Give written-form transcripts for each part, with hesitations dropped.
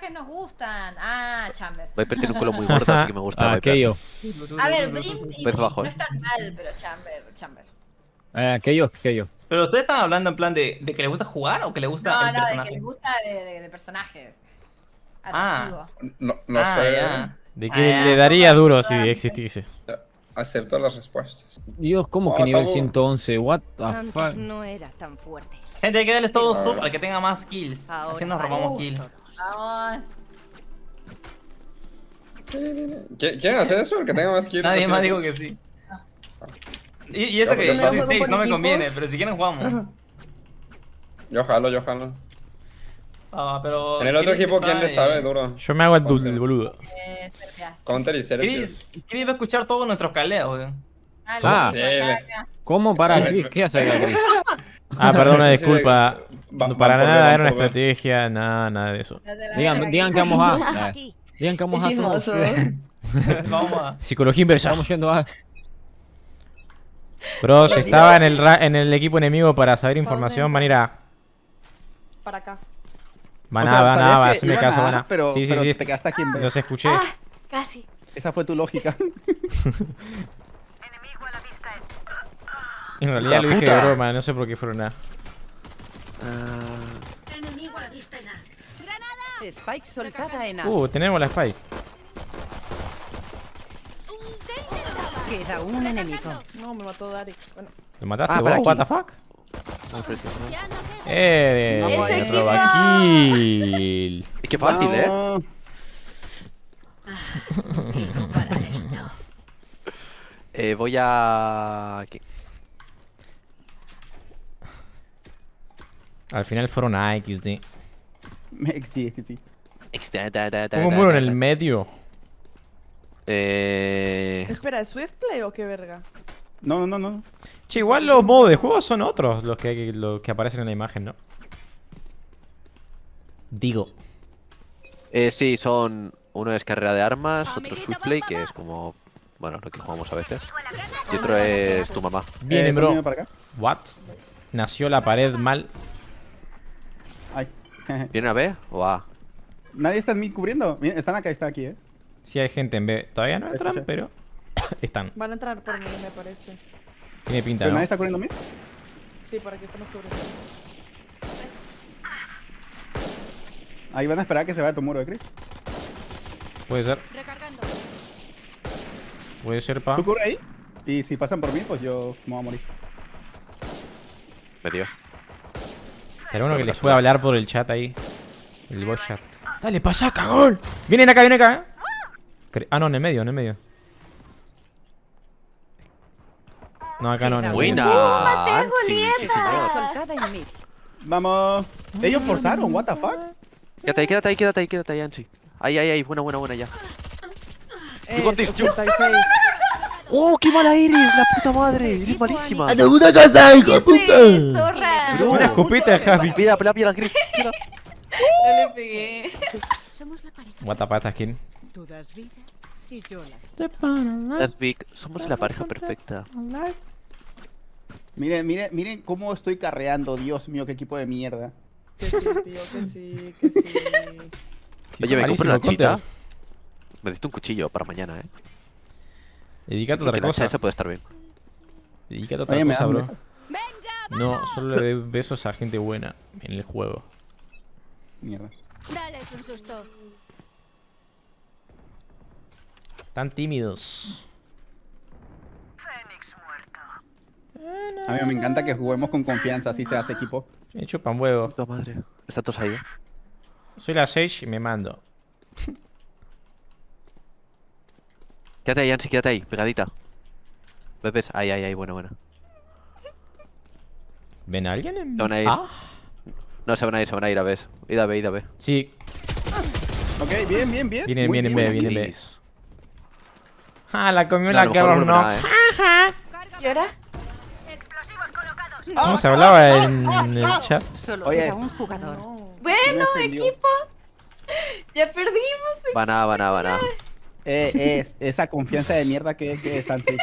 personajes nos gustan. Ah, Chamber. Viper tiene un culo muy gordo, así que me gusta Viper. Aquello. A ver, Brim y Pez Brim bajo, no están mal, pero Chamber. Aquello. Pero ustedes están hablando en plan de que le gusta jugar o que le gusta No, el no, de personaje. que les gusta de personaje. Ah. Atractivo. No sé. Ya. ¿De qué le daría duro si existiese? Acepto las respuestas. Dios, ¿cómo que Oh, nivel tabú. 111? What the Antes fuck? no era tan fuerte. Gente, hay que darles todo sub al que tenga más kills. Ahora Así nos robamos kills. Vamos. ¿Quieren hacer eso? El que tenga más kills. Nadie así más de- digo que sí. Y eso No, que pero yo soy no 6, con no me equipos. conviene, pero si quieren jugamos. Yo jalo. Pero En el otro Chris equipo, está ¿quién le de- sabe duro? Yo me hago el boludo. Serpias. Counter y Serpius. Chris va a escuchar todos nuestros caleos, weón. Ah. Sí, ¿Cómo para Chris? ¿Qué hace acá, Chris? Ah, perdón, una Sí, sí, disculpa. va- No, para van por nada B, era una van por B. estrategia, nada de eso. Digan que vamos a. Aquí. Digan que vamos a. Chismosos. Vamos a... Psicología inversa. Estamos yendo a. Bros, estaba en el equipo enemigo para saber información, manera. Para acá. Van O a, sea, van a, sabías va, que haceme iban caso, a A, van a. pero Sí, te quedaste aquí en B. los escuché. Casi. Esa fue tu lógica. En realidad lo dije de puta! broma, no sé por qué fueron nada. Spike soltada en A. Tenemos la spike. Queda un enemigo. No, me mató Dari. Bueno. ¿Lo mataste Ah, para vos? What aquí. the fuck? Vamos Ese ahí. roba kill. Y qué fácil, No. Voy a... aquí. Al final fueron a XD. XD. Pongo un muro en el medio. Espera, ¿es Swift Play o qué verga? No. Che, igual los modos de juego son otros los que aparecen en la imagen, ¿no? Digo. Sí, son... Uno es carrera de armas, otro Swiftplay, que es como... Bueno, lo que jugamos a veces. Y otro es tu mamá. Vienen, bro. ¿Viene para acá? What? Nació la pared mal. Ay. ¿Vienen a B o A? Nadie está en mí cubriendo. Miren, están acá, está aquí, Sí hay gente en B. Todavía no entran, Escucha. pero están. Van a entrar por mí, me parece. Tiene pinta, ¿Pero ¿no? nadie está cubriendo a mí? Sí, por aquí estamos cubriendo. Ahí van a esperar a que se vaya tu muro, Chris. Puede ser. Puede ser, pa. Tú cubre ahí. Y si pasan por mí, pues yo me voy a morir. Me dio. Será uno que les pueda hablar por el chat ahí. El voice chat. Dale, pasa, cagón. Vienen acá, Ah, no, en el medio. No, acá no. Buena. Ansi, sí, Spike señor. soltada en mid. Vamos. Ellos forzaron, what the fuck. Quédate ahí, Ansi. Ahí, buena ya. You got this, you. 86. ¡Oh, qué mala eres! ¡La puta madre! ¡Eres malísima! ¡A tu puta casa, hijo de puta! Zorra. Una escopeta, Javi. Mira, la Chris. No le pegué. Somos la pareja. What the fuck, skin. Tú das vida y yo la. That's big. Somos la pareja perfecta. Miren cómo estoy carreando. Dios mío, qué equipo de mierda. Que sí, tío, que sí, que sí. Oye, me compré la chita. Counter. Me diste un cuchillo para mañana, Dedícate a Porque otra la cosa. esa puede estar bien. Dedícate a otra Oye, ¿me cosa, das un bro. beso? No, solo le doy besos a gente buena en el juego. Mierda. Dales un susto. Tan tímidos. A mí me encanta que juguemos con confianza, así se hace equipo. Me chupan huevo. Puta madre. Están todos ahí, Soy la Sage y me mando. Quédate ahí, Ansi, quédate ahí, pegadita. ¿Ves? Ahí, buena. ¿Ven a alguien en... Se van a ir. Ah, No, se van a ir, a ver. Id a B. sí. Ok, bien. Vienen, Muy vienen bien. B, vienen B. Nice. Ah, la comió No, la a lo mejor Carol vuelven a Nox. ¿Y ahora? ¿Cómo se hablaba en el chat? Solo Oye. queda un jugador. Bueno, Me ofendió. equipo. Ya perdimos. Van a. Esa confianza de mierda que es Sansi.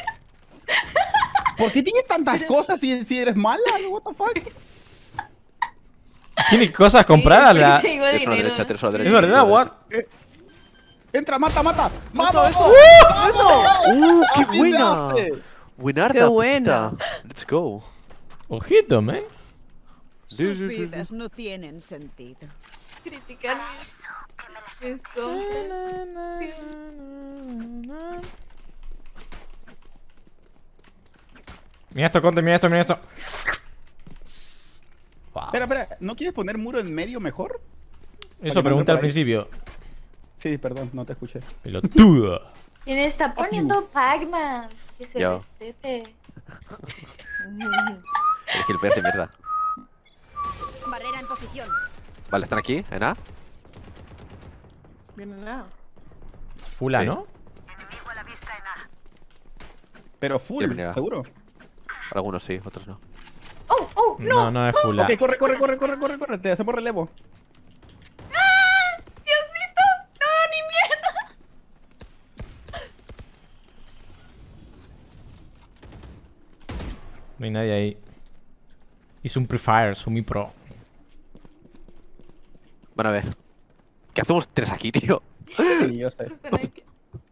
¿Por qué tienes tantas cosas si eres mala? What the fuck? ¿Tiene cosas compradas? La... Tengo Tienes a la dinero. derecha, tienes a la Es derecha. verdad, what? Entra, mata, mata. ¡Mata! Eso. ¡Qué Así se buena! hace. Buenarda, Qué buena. puta. Let's go. Ojito, man. Sus vidas no tienen sentido. Criticar mis compras. Mira esto, Conte, mira esto, mira esto. Wow. Espera, ¿no quieres poner muro en medio mejor? Eso pregunté al principio. Sí, perdón, no te escuché. Pelotudo. ¿Quién está poniendo Pac-Man? Que se Yo. respete. El Gilbert de mierda. Barrera en posición. Vale, están aquí, en A. Viene nada. Fula, Sí. ¿no? Pero full, Quiere venir A. seguro. Algunos sí, otros no. ¡Oh! No, no es fula. Ok, corre, te hacemos relevo. ¡Diosito! ¡No, ni mierda! No hay nadie ahí. Hice un pre-fire, soy muy pro. Van a ver. ¿Qué hacemos tres aquí, tío? Sí, yo sé. Están aquí.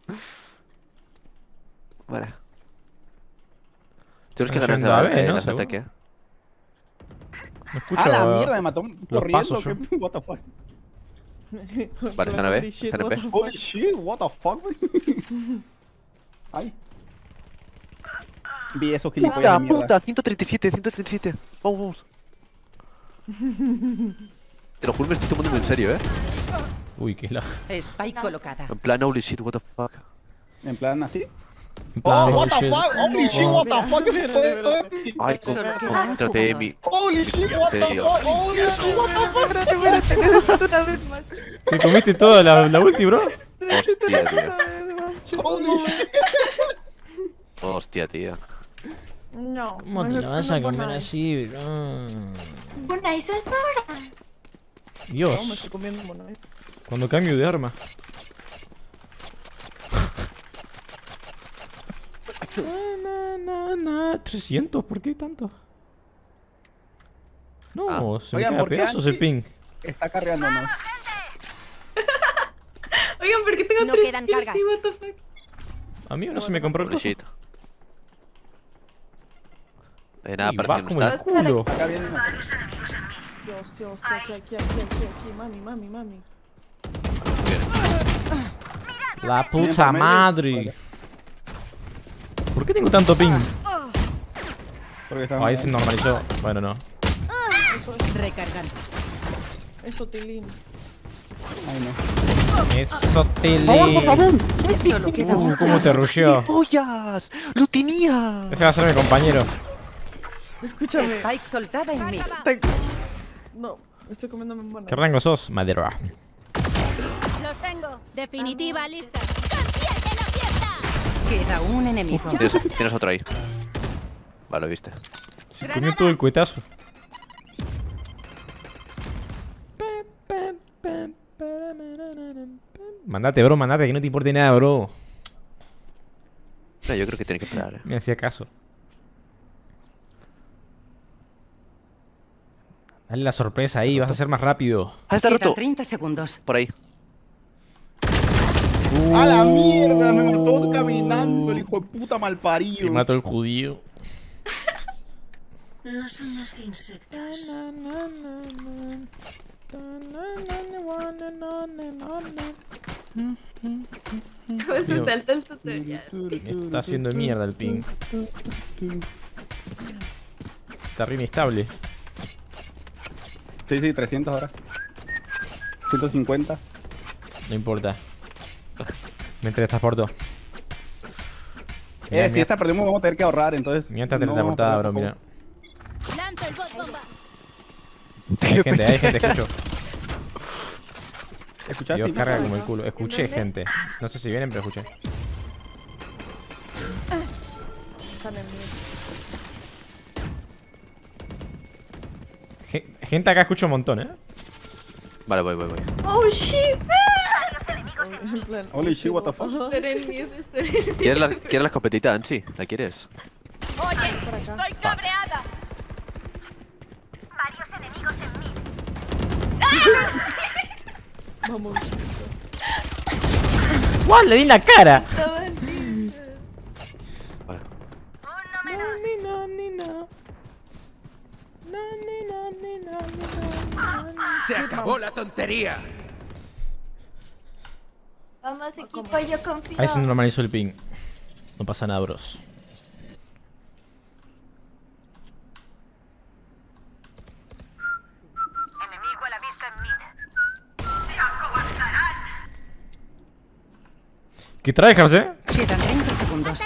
Vale. Tienes que Están ganar yendo a B, ¿no? el Seguro. ataque. No escucho. ¡Ah, la mierda! Me mató corriendo. pasos, ¿qué? What the fuck? Vale, están a B. Están en B. Holy shit, what the fuck, güey. Ay. Vi esos gilipollas de mierda. 137, 137. Vamos, vamos. Te lo juro, me estoy tomando muy en serio, Uy, qué la... Spike colocada. En plan, holy shit, what the fuck. En plan así. En plan, Oh, what oh, the shit. fuck, holy shit, what the fuck es esto, Ay, Solo queda un concéntrate, jugador. Emi. Holy shit, what the Tío. fuck, holy shit, what the fuck. ¿Te comiste toda la ulti, bro? Hostia, tío. Holy shit. Hostia, tío. No. ¿Cómo te lo vas a comer así, bro? Bueno, ¿eso hasta ahora? No, me Dios, estoy comiendo mono. cuando cambio de arma. Na, 300, ¿por qué tanto? No, se me Oigan, queda ¿por qué pedazos el Angie ping. está carreándonos? Oigan, ¿por qué tengo No 3 quedan kills? cargas. Sí, what the fuck. A mí no se me compró el Holy coso. shit. Nada, Y parece va que no como el está. culo. Acá viene. Dios, aquí, mami. La Viene puta por medio. madre. Vale. ¿Por qué tengo tanto ping? Porque Oh, ahí se normalizó. Bueno, no. Recargando. Eso, Tilín. Ay, no. Eso tele. Solo queda un ¿Cómo te rusheó? ¡Pollas! ¡Lo tenía! Ese va a ser mi compañero. Escúchame. Spike soltada en mid. No, estoy comiéndome mono. ¿Qué rango sos? Madera. Los tengo. Definitiva lista. Queda un enemigo. Tienes otro ahí. Vale, lo viste. Se comió todo el cuetazo. Mandate, bro, mandate, que no te importe nada, bro. No, yo creo que tiene que esperar, Me hacía caso. Dale la sorpresa ahí, vas a ser más rápido. ¡Ah, está Queda roto! 30 segundos. Por ahí. ¡A la mierda! Me mató caminando el hijo de puta malparido. Te mato el judío. No son más que insectos. ¿Cómo se salta el tutorial? Me está haciendo mierda el ping. Está re inestable. Sí, 300 ahora. 150. No importa. Me teletransporto. Si esta perdemos vamos a tener que ahorrar, entonces. Mira esta no vamos a teletransportada, perder bro, tampoco. mira. Lanza el bot bomba. Hay gente, escucho. ¿Escuchaste? Dios no? carga como el culo. Escuché gente. No sé si vienen, pero escuché. Están en mí. Gente acá escucho un montón, Vale, voy. ¡Oh, shit! En plan, Holy shit, what the fuck. estaré en mí, estaré en mí. ¿Quieres la escopetita, Ansi? ¿La quieres? Oye, estoy cabreada. Vamos. ¡Guau! Le di en la cara. Vale. ¡Se acabó la tontería! Vamos, equipo, yo confío. Ahí se normalizó el ping. No pasa nada, bros. Enemigo a la vista en mid. ¡Se acobardarán! ¿Qué traes, eh? Quedan 30 segundos.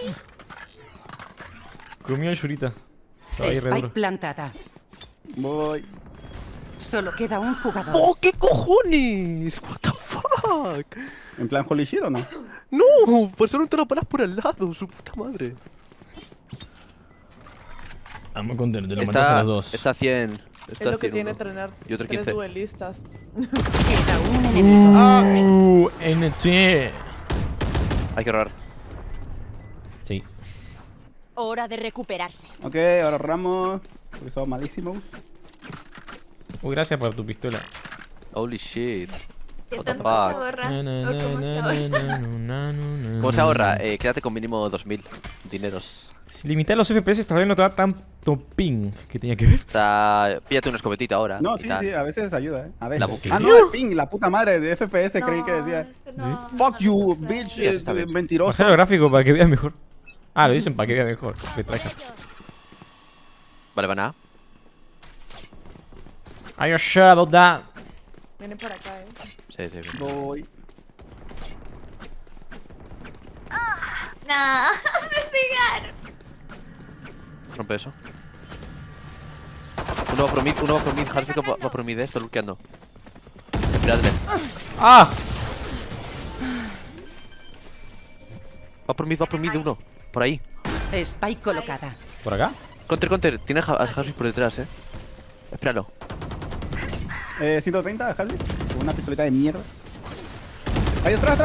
Comió el Shurita. Estaba ahí re Spike duro. plantada. Voy. Solo queda un jugador. ¡Oh, qué cojones! What the fuck. ¿En plan Holy Shit o no? No, pasaron todas las balas por al lado, su puta madre. Vamos con de lo matas a los dos. Está 100. Es Está lo que 100 tiene uno. entrenar Y otro 3 15. duelistas. Queda un enemigo. NT. Hay que ahorrar. Sí. Hora de recuperarse. Ok, ahora Ramos. Porque somos malísimos. Uy, gracias por tu pistola. Holy shit. ¿Qué What the tanto fuck. se ahorra? ¿O cómo se ahorra? ¿Cómo se ahorra? Quédate con mínimo 2000 dineros. Si limitar los FPS esta vez no te da tanto ping que tenía que ver. O sea, píllate una escopetita ahora. No, y sí, tal. sí, a veces ayuda, A La veces. buquilla. Ah, no, el ping, la puta madre de FPS, creí que decía. eso no, Fuck no you, se bitch, Sí, eso está bien. mentiroso. Bajar el gráfico para que veas mejor. Ah, lo dicen para que veas mejor. Me traje. Vale, van a. Are you sure about that? Viene para acá, Sí, sí. Voy. No, investigar. Rompe eso. Uno va por mid, Harvey va por mid, está lurkeando. Esperadle. ¡Ah! Va por mid uno. Por ahí. Spike colocada. ¿Por acá? Counter. Tiene a Harvey por detrás, Espéralo. 130, Halby. Una pistoleta de mierda. Ahí atrás.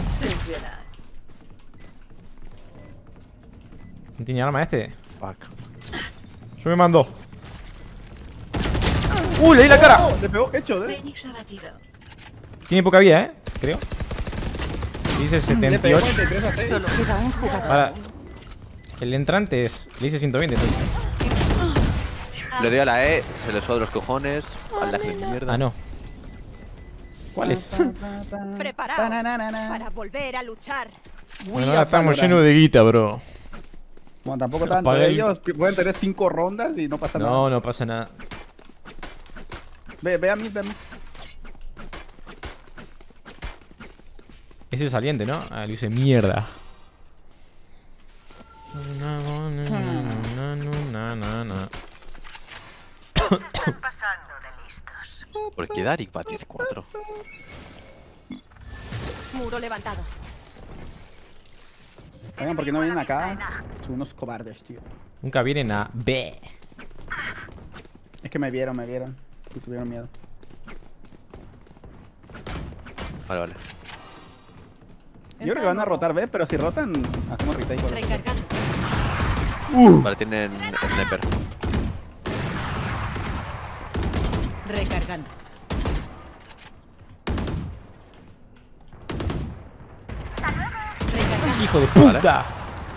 ¿No tiene arma este? Fuck. Yo me mando. ¡Uy, le di la cara! Le pegó hecho, Fénix abatido. Tiene poca vida, creo. Dice Le pegó 78. 43 a 6. Solo queda un jugador. Para. El entrante es. Le dice 120. Entonces. Le doy a la E, se le suda de los cojones. Al de mierda. Ah, no. ¿Cuál es? Preparaos para volver a luchar. Bueno, ahora estamos llenos de guita, bro. Bueno, tampoco tanto. Apagué el- Ellos pueden tener 5 rondas y no pasa nada. No, no pasa nada. Ve a mí. Ese es saliente, ¿no? Ah, le hice mierda. Están pasando de listos. ¿Por qué Darik va 10-4? Muro levantado. Oigan, ¿por qué no vienen acá? Son unos cobardes, tío. Nunca vienen a B. Es que me vieron. Y tuvieron miedo. Vale. Yo creo que van a rotar B, pero si rotan, hacemos retake. con los- Recargando. Vale, tienen sniper. Recargando. Recargando. ¡Hijo de puta!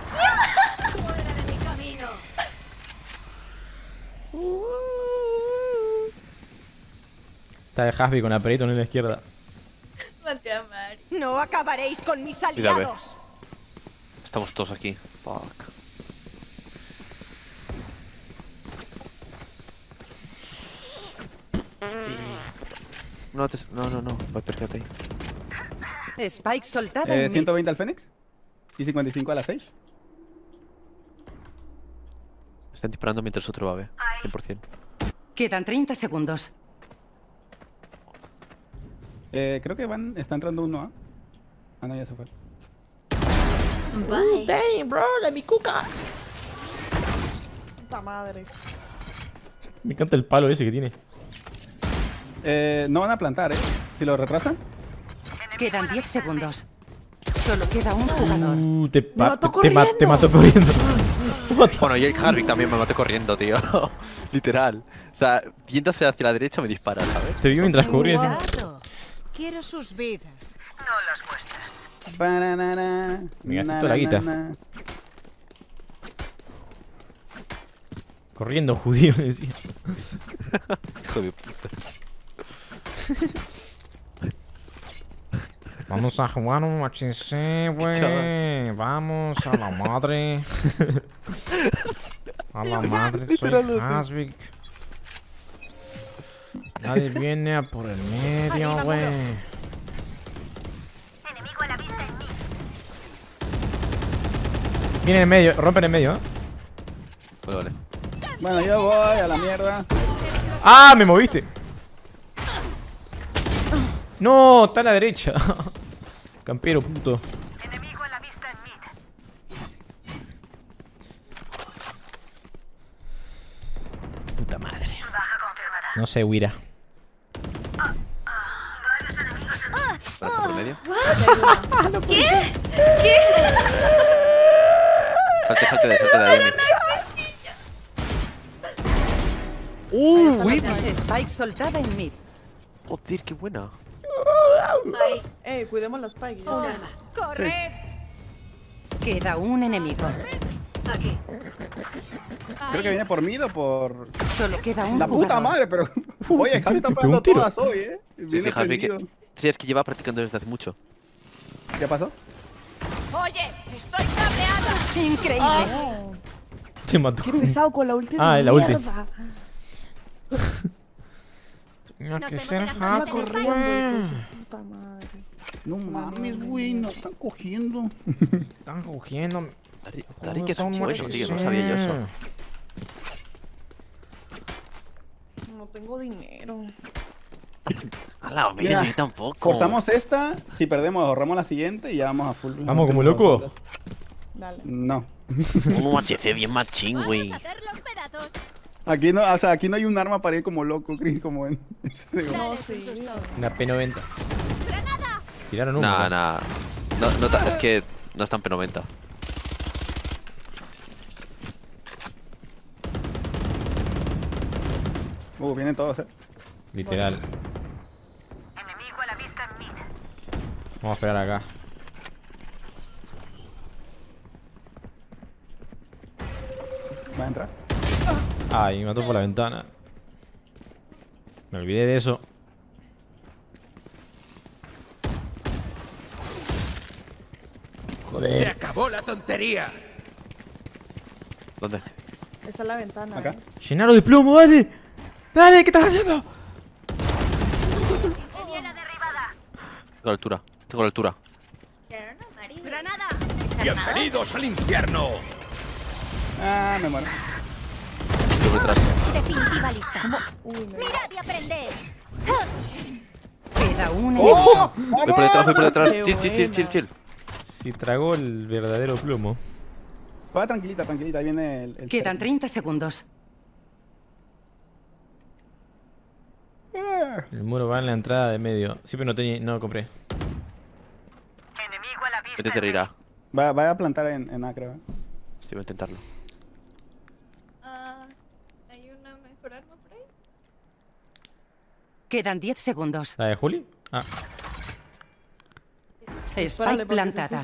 Está de Hasby con apretito en la izquierda. Mate a Mari. No acabaréis con mis Mira, ve. aliados. Estamos todos aquí. Fuck. No. Viper, quédate ahí. Spike soltada en mid. 120 al Fénix. Y 55 a la Sage. Están disparando mientras otro va a B. 100%. Quedan 30 segundos. Creo que está entrando uno A. Ah, no, ya se fue. Bye. Damn, bro, la mi cuca. Puta madre. Me encanta el palo ese que tiene. No van a plantar, Si lo retrasan. Quedan 10 segundos. Solo queda un jugador. Te mató corriendo. Bueno, y el Harvick también me maté corriendo, tío. Literal. O sea, yéndose hacia la derecha me dispara, ¿sabes? Te vi mientras corrías. Cuidado. Quiero sus vidas. No las vuestras. Banana, Me gasté na, toda la na, guita. na. Corriendo, judío, me decía. Hijo de puta. Vamos a jugar un HC, güey. Vamos a la madre. A la madre, soy literal, Hasvik. Nadie viene a por el medio, güey. Enemigo a la vista en mí. Viene en el medio, rompen en el medio, ¿eh? Vale. Bueno, yo voy a la mierda. ¡Ah! ¡Me moviste! No, está a la derecha. Campero, puto. Enemigo a la vista en mí. Puta madre. Baja confirmada. No sé, Wira. ¿Para por medio? ¿Qué? Salte de ahí. Win. Spike soltada en mid. Joder, qué buena. Cuidemos los spikes. ¡Corred! Queda un enemigo. Creo que viene por mid o por... Solo queda un La puta jugador. madre, pero... Oye, Javi está te pegó pegando un tiro. todas hoy, ¿eh? Sí, Viene Harvick. prendido. Sí, es que lleva practicando desde hace mucho. ¿Qué pasó? Oye, estoy cableada. Increíble. Te mató. Qué pesado con la ulti. Ah, la ulti. mierda. Tenía Nos que vemos ser en las Estaba noches. hardcore, corriendo, hijo güey. de su puta madre. No mames, güey, nos están cogiendo. Están cogiendo. Dari que es un chico eso, tío, no sabía yo eso. No tengo dinero. A la Mira, mira, tampoco. Forzamos esta, si perdemos ahorramos la siguiente y ya vamos a full. Vamos como loco. Dale. No. Un HC bien machín, güey. Vamos a hacer los pedazos. Aquí no, o sea, aquí no hay un arma para ir como loco, Chris, como en ese juego. Dale, sí. un susto. Una P90. Tiraron uno. Nah, nah. Es que no es tan P90. Vienen todos, Literal. Enemigo a la vista en mí. Vamos a esperar acá. ¿Va a entrar? Ay, me mató por la ventana. Me olvidé de eso. Se acabó la tontería. ¿Dónde? Esa es la ventana. Acá. ¡Llenaro de plomo, dale! ¡Dale! ¿Qué estás haciendo? Viene derribada. Tengo altura. Tengo altura. Granada. Bienvenidos al infierno. Ah, me muero. Estoy por detrás. Definitiva lista. Uy, Mirad y aprended. Queda un enemigo. Voy por detrás, voy por detrás. Qué Chill. Si tragó el verdadero plomo. Juega tranquilita, ahí viene el Quedan cerco. 30 segundos. El muro va en la entrada de medio. Sí, pero no tenía, no lo compré. Enemigo a la vista Vete a en mí. tirar. Va a plantar en A, creo. Sí, voy a intentarlo. ¿Hay una mejor arma por ahí? Quedan 10 segundos. ¿La de Juli? Ah, Spike plantada.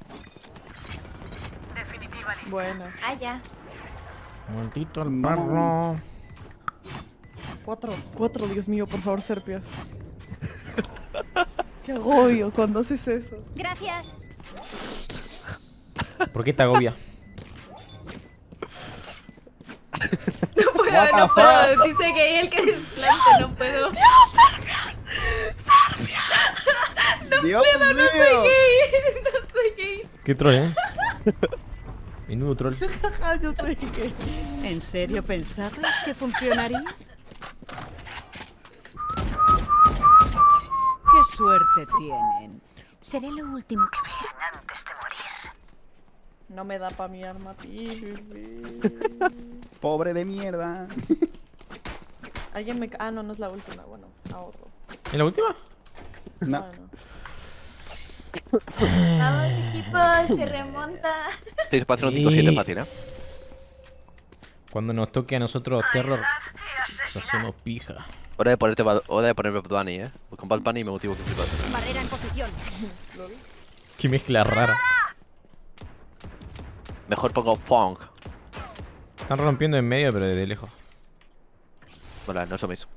Definitiva lista. Bueno. Ah, ya. maldito el No. perro. 4, Dios mío, por favor, Serpias. Qué agobio cuando haces eso. Gracias. ¿Por qué te agobia? No puedo, What the no puedo. fuck? Dice gay el que desplante, no puedo. ¡Dios mío! No soy gay. Qué troll, ¿eh? Menudo troll. Yo soy gay. ¿En serio pensabas que funcionaría? ¡Qué suerte tienen! Seré lo último que Bien antes de morir. No me da pa' mi arma, pibe. Pobre de mierda. Alguien me... Ah, no, no es la última. Bueno, ahorro. ¿En la última? No. Ah, no. Vamos, equipo, se remonta. 6, 4, 5, 7, fácil, ¿eh? Cuando nos toque a nosotros terror, lo hacemos pija. Hora de ponerme Bad Bunny, Con Bad Bunny me motivo que flipas. Barrera en posición. Qué mezcla rara. Mejor pongo funk. Están rompiendo en medio, pero desde lejos. Vale, no eso mismo.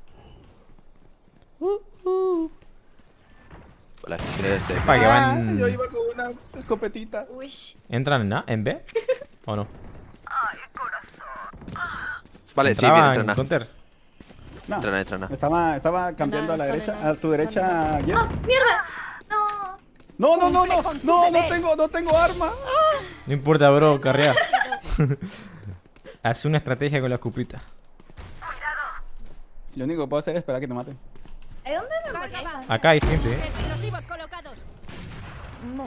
Vale, tienes de... Para que van... Yo iba con una escopetita. Uy. ¿Entran en A? ¿En B? ¿O no? Vale, sí, ¿Entraban bien, entrena. Counter? No. Entrena. Estaba cambiando a la Están derecha, en A. a tu derecha, Jet. ¡Oh, mierda! No. No tengo arma. No importa, bro, carrea. Hace una estrategia con la escupita. Lo único que puedo hacer es esperar a que te maten. ¿De dónde me molesta? Acá hay gente, Explosivos colocados. No.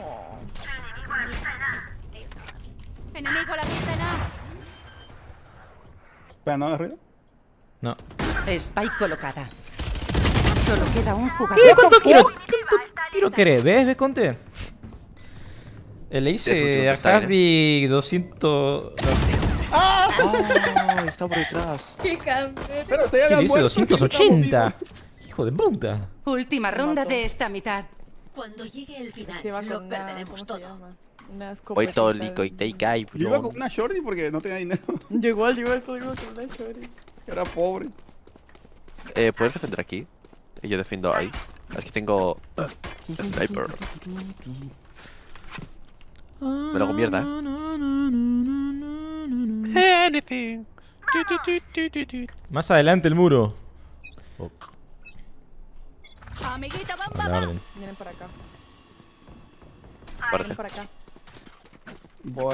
Enemigo a la vista en A. Espera, ¿no? ¿De ruido? No. Spike colocada. Solo queda un ¿Qué? jugador. ¿Cuánto tiro querés? ¿Ves, Conte? Le Es un hice tiro a que está Harvey 200... Oh, está por detrás. ¡Qué camper! Pero te Sí, le hice 280. Hijo de puta. Última ronda de esta mitad. Cuando llegue el final, Que va lo con una... ¿Cómo perderemos se todo. llama? Una Voy escopeta. todo lico y take guy, Yo iba bro. con una shorty porque no tenía dinero. Yo igual con una shorty. Era pobre. ¿Puedes defender aquí? Y yo defiendo ahí. Es que tengo... sniper. Me lo hago mierda, Anything. Más adelante el muro. Amiguita, A vamos. la orden. Vienen para acá. Parece. Vienen para acá. Voy.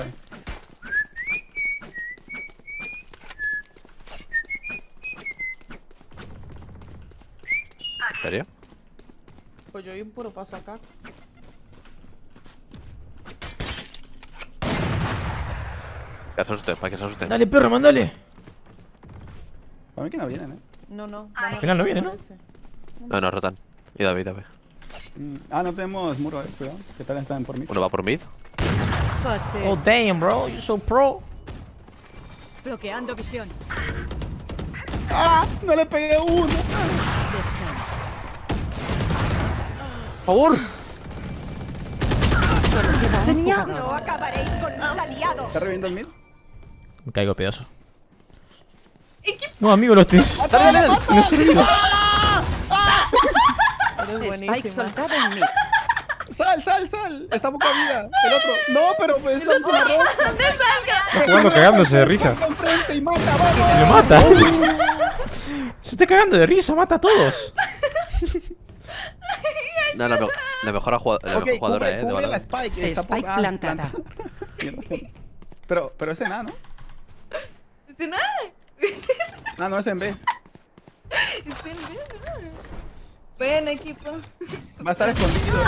¿En serio? Pues yo doy un puro paso acá. Para que se asusten. Dale, perro, mandale. Para mí que no vienen, No. Al final no viene, ¿no? No, rotan. Y David. No tenemos muro, cuidado. ¿Qué tal están por mí? Uno va por mid. Oh, damn, bro. You're so pro. Bloqueando visión. ¡Ah! No le pegué uno. Descansa. Por favor. Solo queda un jugador. No acabaréis con mis aliados. ¿Está reviendo el mid? Me caigo a pedazo. No, amigo, los tres. Eres Spike buenísima. soltado en mid. ¡Sal! Está poca vida. El otro. No, pero pues está una roja. Está jugando cagándose de risa. Enfrente y mata, vamos. ¡Lo mata! Se está cagando de risa, mata a todos. No, la mejor jugadora, de cubre la verdad. Spike. Está Spike plantada. Pero es en A, ¿no? ¿Es en A? No es en B. ¿Es en B? Ven, equipo. Va a estar escondido.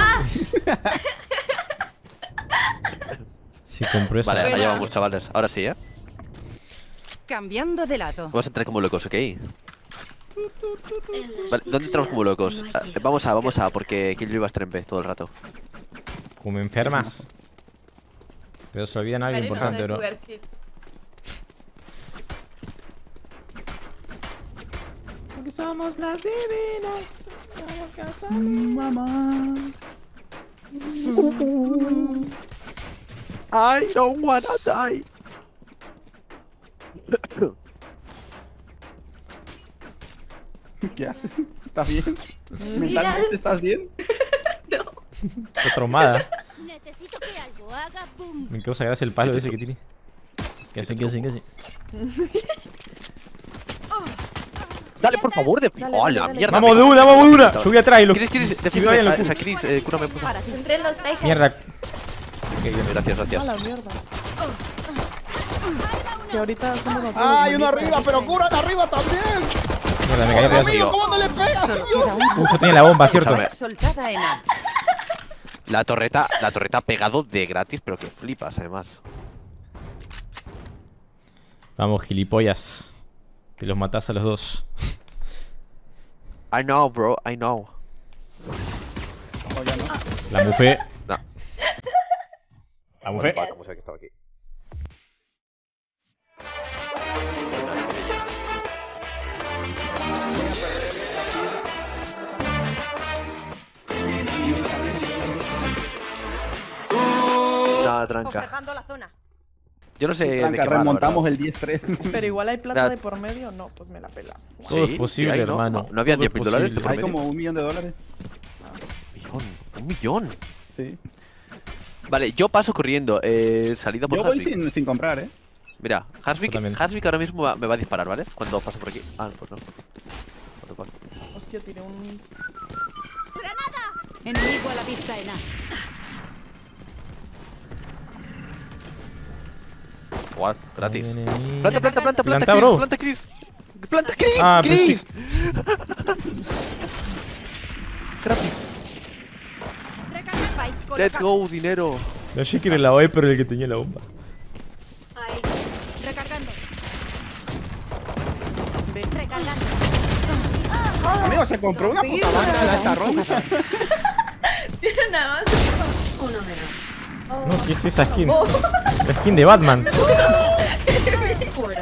Sí, compró esa. Vale, allá vamos, chavales. Ahora sí, Cambiando de lado. Vamos a entrar como locos, ¿ok? Vale, ¿dónde entramos como locos? Vamos a, porque Killjoy va a estar en B todo el rato. Como enfermas. Pero se olvidan algo importante, bro. Porque somos las divinas. Mamá. I don't wanna die. ¿Qué haces? ¿Estás bien? ¿Mentalmente estás bien? Está traumada. Necesito que algo haga boom. Me causa gracia el palo ese que tiene. ¿Qué hace? Dale, por favor, de... Dale, ¡Oh, dale, la dale. mierda! Vamos de una, vamos de una. Subí atrás y lo. Chris, Sí, defiende vayan a los esa Chris, cúrame, por favor. Entre los Tigers. Mierda. Ok, gracias. A la mierda. Que ahorita hacemos los ¡Ah, hay uno arriba! ¡Pero cúrate arriba también! Mierda, me cayó a pedazo. Amigo, ¿cómo no le pegas? Solo queda un Uf, tiene la bomba, ¿cierto? Escúchame. soltada en A. La torreta ha pegado de gratis, pero que flipas, además. Vamos, gilipollas. Te los matás a los dos. I know, bro, I know. La mufé. No. La mufé. Como sea que estaba aquí. tranca. Observando la zona. Yo no sé de Tranca, qué va, la remontamos verdad. el 10-3. Pero igual hay plata La- de por medio. No, pues me la pela. Todo Sí, es posible, sí hay, ¿no? hermano. ¿No había Todo es $10.000 de posible. por Hay medio? como $1 millón. Un millón. Sí. Vale, yo paso corriendo. Salida por Yo voy Hasvik. sin comprar, ¿eh? Mira, Yo también. Hasvik ahora mismo me va a disparar, ¿vale? Cuando paso por aquí. Ah, pues no. What the fuck. Hostia, tiré un. Enemigo a la vista en A. What? Gratis. Enemigo. Planta, planta, planta, planta, Planta, Chris, bro. planta, Chris. Planta, Chris, Ah, pues Chris. sí. Gratis. Let's go, dinero. No sé quién era la OE, pero el que tenía la bomba. Ahí. Recargando. Recargando. Amigo, se compró una puta banda de esta ronda. Tiene nada más. Uno menos. No, ¿qué es esa skin? La skin de Batman. Fuera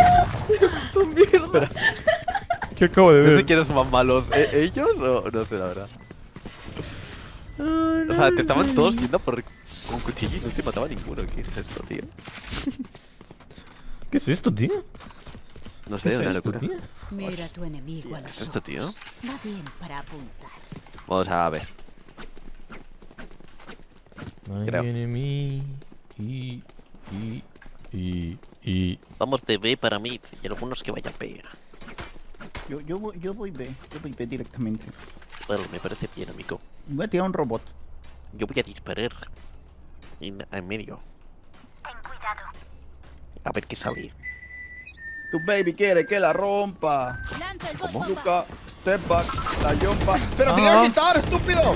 de casa. ¿Qué acabo de No sé ver? quiénes son más malos. ¿Ellos o no sé, la verdad? O sea, te estaban todos yendo por con cuchillo y no te mataba ninguno. ¿Qué es esto, tío? ¿Qué es esto, tío? No ¿Qué sé, es una esto, locura. tío? Mira a tu enemigo a ¿Qué los es esto, ojos. tío? Va bien para apuntar. Vamos a ver. Creo. Enemy. Vamos de B para mid y algunos que vayan B. Yo voy B. Yo voy B directamente. Bueno, me parece bien, amigo. Voy a tirar un robot. Yo voy a disparar en medio. Ten cuidado. A ver qué sale. Tu baby quiere que la rompa. Lanza el ¿Cómo? Luca, step back, la jumpa. ¡Pero Ah. te iba a quitar, estúpido!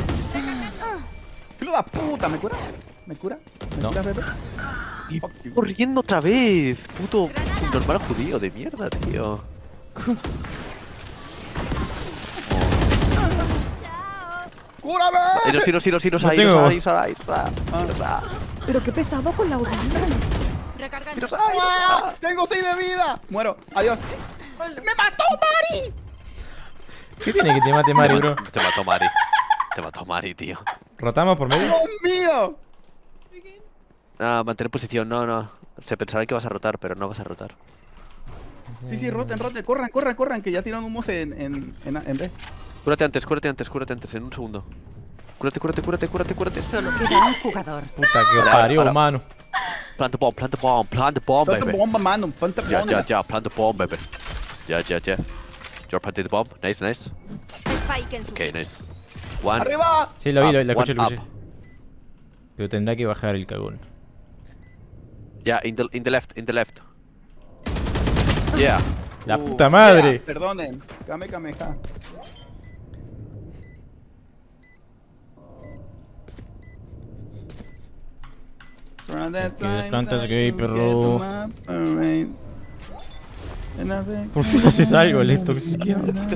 ¡Hijo de puta! ¿Me cura? ¿Me cura? ¿Me No. cura, bebé? Y Fuck you. corriendo otra vez. Puto normal judío de mierda, tío. ¡Cúrame! Iros, No ahí, tengo. Pero qué pesado con la audiencia. Recargando. ¡Ah! ¡Tengo 6 de vida! Muero. Adiós. ¡Me mató Mari! ¿Qué tiene que te mate Mari, bro? Te mató Mari. Te mató Mari, tío. ¿Rotamos por medio? ¡Dios mío! Ah, mantener posición, no. Se pensará que vas a rotar, pero no vas a rotar. Sí, roten. Corran, que ya tiran humos en B. Cúrate antes, en un segundo. Cúrate. Solo queda un jugador. Puta que Para, parió, para. mano. Plant the bomb, Planta baby. bomba, mano. Planta bomba. Ya, plant the bomb, baby. Ya. You're planting the bomb. Nice. Spike en su Okay, nice. One. ¡Arriba! Sí, lo vi, Up, lo escuché, one up. Pero tendrá que bajar el cagón. Yeah, in the left. Yeah. ¡La puta madre! Ya, perdonen. Kamehameha. Que plantas gay, perro. Por fin haces algo, le toxiqueo.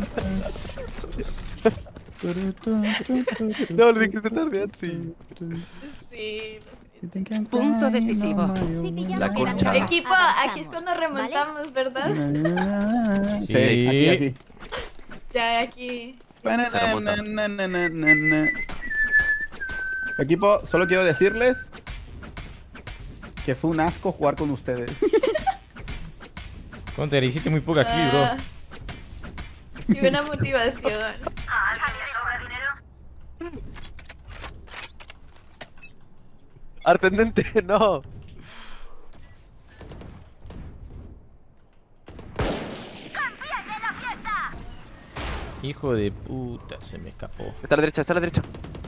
No, lo que intentar bien, sí. Sí. Punto decisivo. La concha. Equipo, aquí es cuando remontamos, ¿verdad? Sí, aquí. Ya, aquí. Equipo, solo quiero decirles que fue un asco jugar con ustedes. Counter, hiciste muy poca kill, bro. Ah, y buena motivación. ¿A alguien le sobra dinero? Artendente, no. ¡Campeón de la fiesta! Hijo de puta, se me escapó. Está a la derecha.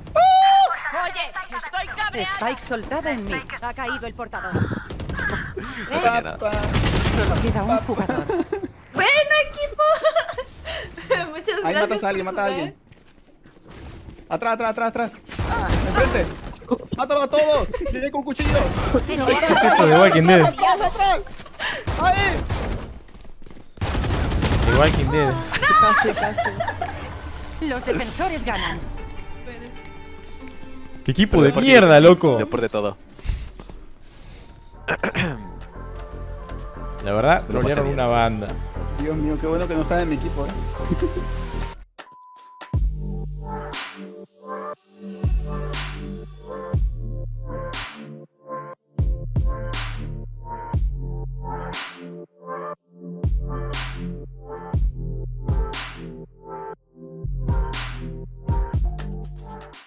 Oye, estoy cabreado. Spike soltada en mí. Ha caído el portador. No tenía nada. Solo queda un jugador. Bueno, equipo. Muchas Ahí gracias. matas a alguien, por mata a jugar. alguien. Atrás. Enfrente. ¡Mátalo a todos! ¡Viene con cuchillo! ¿Qué es esto de Walking Dead? ¡Atrás! ¡Ahí! De Walking Dead. Casi. Los defensores ganan. ¿Qué equipo de mierda, loco? Después de todo. La verdad, Lo pasé trolearon bien. una banda. Dios mío, qué bueno que no están en mi equipo,